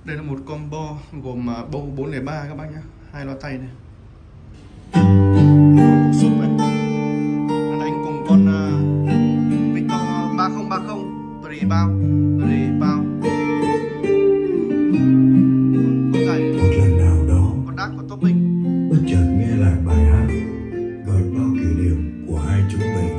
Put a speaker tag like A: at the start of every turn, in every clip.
A: Đây là một combo gồm bầu 403 các bác nhé, 2 loa tay này. Cục súp này. Nó đánh cùng con Victor 3030 pre-bao. Con dài
B: một lần nào đó,
A: con đắt của topping.
B: bất chợt nghe lại bài hát gợi bao kỷ niệm của hai chúng mình.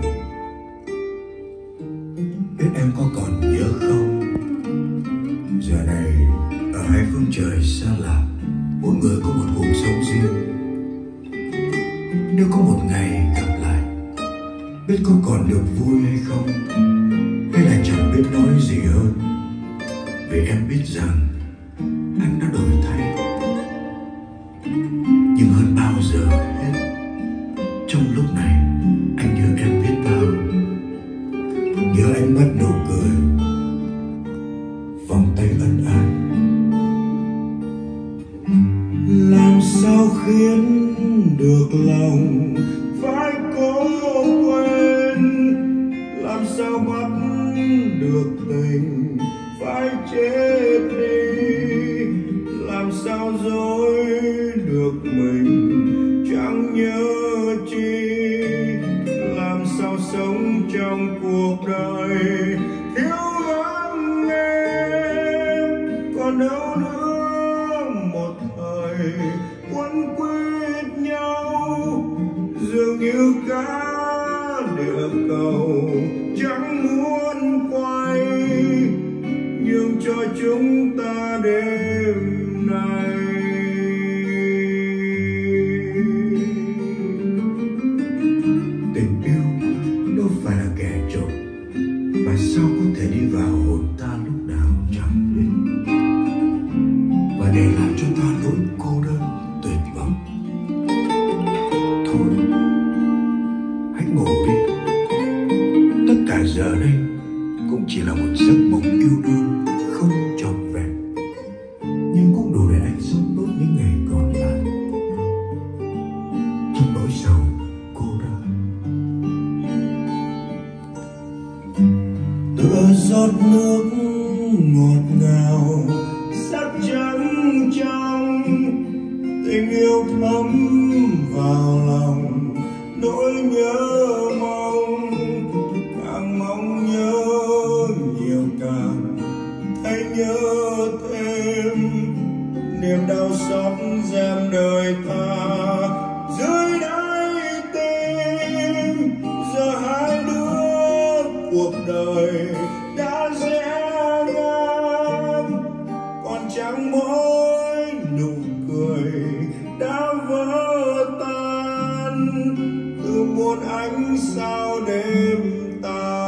B: Biết em có còn nhớ không? Giờ này ở hai phương trời xa lạ, mỗi người có một cuộc sống riêng. Nếu có một ngày gặp lại, biết có còn được vui hay không, hay là chẳng biết nói gì hơn, vì em biết rằng anh đã đổi thay. Nhưng hơn bao giờ hết, trong lúc này anh nhớ em biết bao. Nhớ anh bắt nụ cười, vòng tay ân ái. Làm sao khiến được lòng phải cố quên, làm sao bắt được tình phải chết đi, làm sao dối được mình chẳng nhớ chi, làm sao sống trong cuộc đời thiếu vắng em. Còn đâu nữa một thời quấn quýt nhau, dường như cả địa cầu chẳng muốn quay, nhưng cho chúng ta đêm nay. Tình yêu đâu phải là kẻ trộm, mà sao có thể đi vào hồn ta lúc nào chẳng biết, và để làm cho ta nỗi cô đơn tuyệt vọng. Thôi hãy ngủ đi, tất cả giờ đây cũng chỉ là một giấc mộng yêu đương không trọn vẹn, nhưng cũng đủ để anh sống nốt những ngày còn lại trong nỗi sầu cô đơn. Tựa giọt nước ngọt ngào sắc trắng trong, tình yêu thấm vào lòng nỗi nhớ mong, càng mong nhớ nhiều càng thấy nhớ thêm, niềm đau xót giam đời ta dưới đáy tim. Giờ hai đứa cuộc đời đã rẽ ngang, còn chẳng mỗi nụ cười đã vỡ tan từ một ánh sao đêm ta.